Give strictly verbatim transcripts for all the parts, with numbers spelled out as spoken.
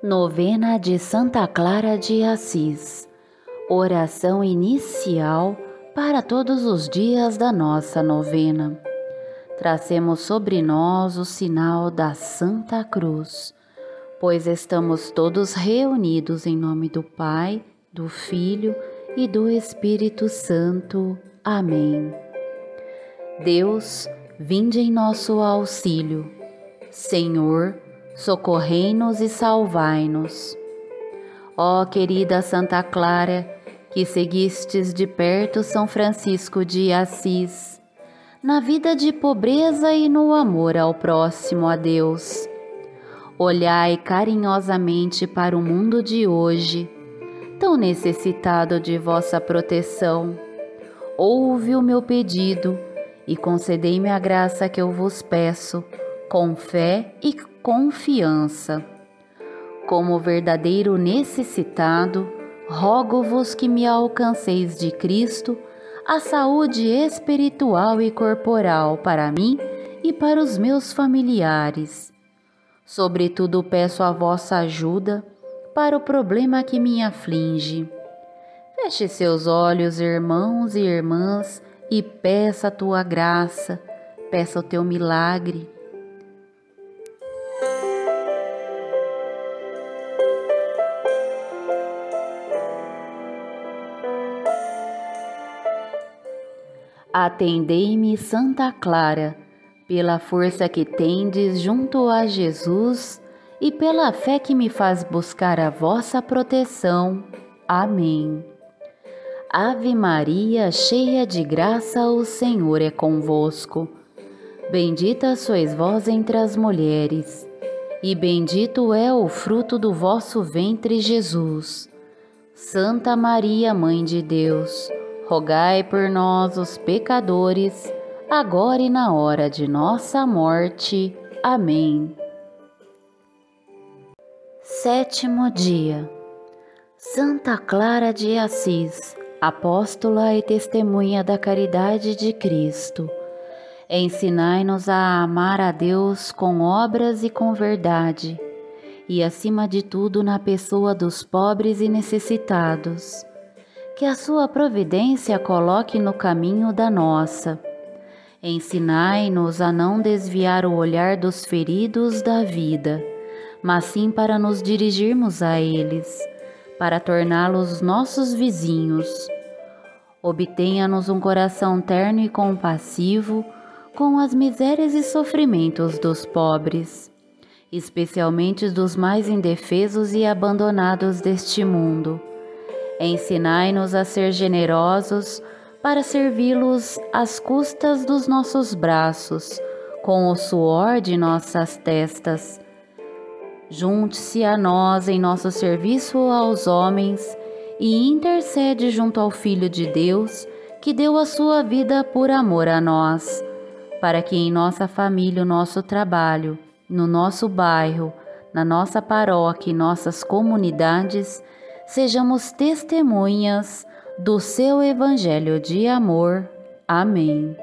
Novena de Santa Clara de Assis. Oração inicial para todos os dias da nossa novena. Tracemos sobre nós o sinal da Santa Cruz, pois estamos todos reunidos em nome do Pai, do Filho e do Espírito Santo. Amém. Deus, vinde em nosso auxílio. Senhor, socorrei-nos e salvai-nos. Ó querida Santa Clara, que seguistes de perto São Francisco de Assis, na vida de pobreza e no amor ao próximo a Deus. Olhai carinhosamente para o mundo de hoje, tão necessitado de vossa proteção. Ouve o meu pedido e concedei-me a graça que eu vos peço, com fé e confiança. Como verdadeiro necessitado, rogo-vos que me alcanceis de Cristo a saúde espiritual e corporal para mim e para os meus familiares. Sobretudo peço a vossa ajuda para o problema que me aflige. Feche seus olhos, irmãos e irmãs, e peça a tua graça, peça o teu milagre. Atendei-me, Santa Clara, pela força que tendes junto a Jesus e pela fé que me faz buscar a vossa proteção. Amém. Ave Maria, cheia de graça, o Senhor é convosco. Bendita sois vós entre as mulheres, e bendito é o fruto do vosso ventre, Jesus. Santa Maria, Mãe de Deus, rogai por nós, os pecadores, agora e na hora de nossa morte. Amém. Sétimo dia. Santa Clara de Assis, apóstola e testemunha da caridade de Cristo, ensinai-nos a amar a Deus com obras e com verdade, e acima de tudo na pessoa dos pobres e necessitados. Que a sua providência coloque no caminho da nossa. Ensinai-nos a não desviar o olhar dos feridos da vida, mas sim para nos dirigirmos a eles, para torná-los nossos vizinhos. Obtenha-nos um coração terno e compassivo com as misérias e sofrimentos dos pobres, especialmente dos mais indefesos e abandonados deste mundo. Ensinai-nos a ser generosos para servi-los às custas dos nossos braços, com o suor de nossas testas. Junte-se a nós em nosso serviço aos homens e intercede junto ao Filho de Deus, que deu a sua vida por amor a nós, para que em nossa família, o nosso trabalho, no nosso bairro, na nossa paróquia e nossas comunidades, sejamos testemunhas do seu Evangelho de amor. Amém.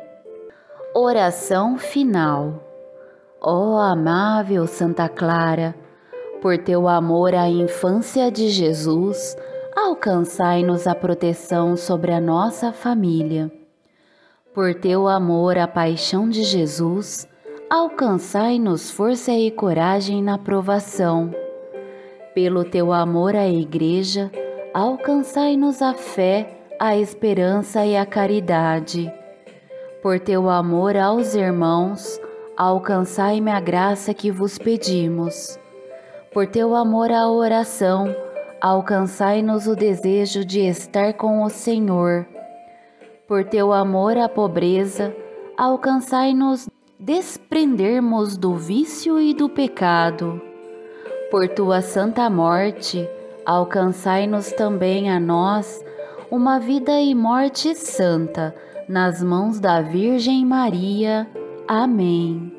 Oração final. Ó amável Santa Clara, por teu amor à infância de Jesus, alcançai-nos a proteção sobre a nossa família. Por teu amor à paixão de Jesus, alcançai-nos força e coragem na provação. Pelo teu amor à Igreja, alcançai-nos a fé, a esperança e a caridade. Por teu amor aos irmãos, alcançai-me a graça que vos pedimos. Por teu amor à oração, alcançai-nos o desejo de estar com o Senhor. Por teu amor à pobreza, alcançai-nos desprendermos do vício e do pecado. Por tua santa morte, alcançai-nos também a nós uma vida e morte santa, nas mãos da Virgem Maria. Amém.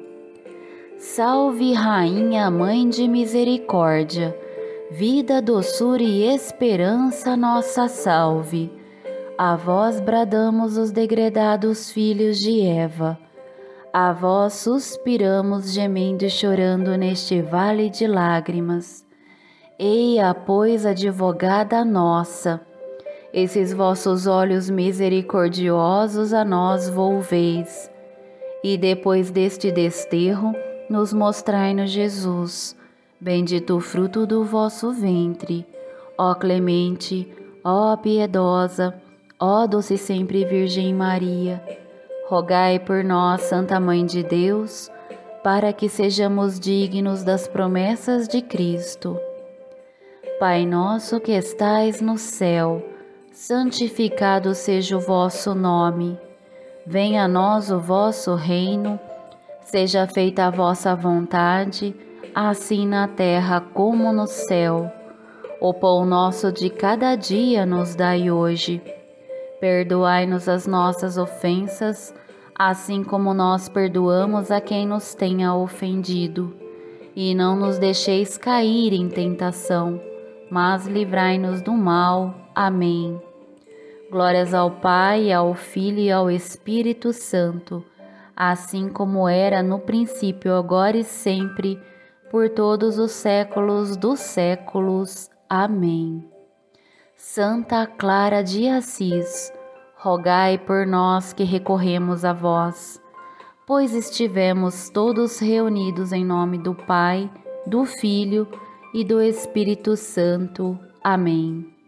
Salve, Rainha, Mãe de Misericórdia, vida, doçura e esperança, nossa salve. A vós bradamos os degredados filhos de Eva. A vós suspiramos, gemendo e chorando neste vale de lágrimas. Eia, pois, advogada nossa, esses vossos olhos misericordiosos a nós volveis, e depois deste desterro, nos mostrai-nos Jesus, bendito o fruto do vosso ventre. Ó clemente, ó piedosa, ó doce sempre Virgem Maria, rogai por nós, Santa Mãe de Deus, para que sejamos dignos das promessas de Cristo. Pai nosso que estais no céu, santificado seja o vosso nome. Venha a nós o vosso reino, seja feita a vossa vontade, assim na terra como no céu. O pão nosso de cada dia nos dai hoje. Perdoai-nos as nossas ofensas, assim como nós perdoamos a quem nos tenha ofendido. E não nos deixeis cair em tentação, mas livrai-nos do mal. Amém. Glórias ao Pai, ao Filho e ao Espírito Santo, assim como era no princípio, agora e sempre, por todos os séculos dos séculos. Amém. Santa Clara de Assis, rogai por nós que recorremos a vós, pois estivemos todos reunidos em nome do Pai, do Filho e do Espírito Santo. Amém.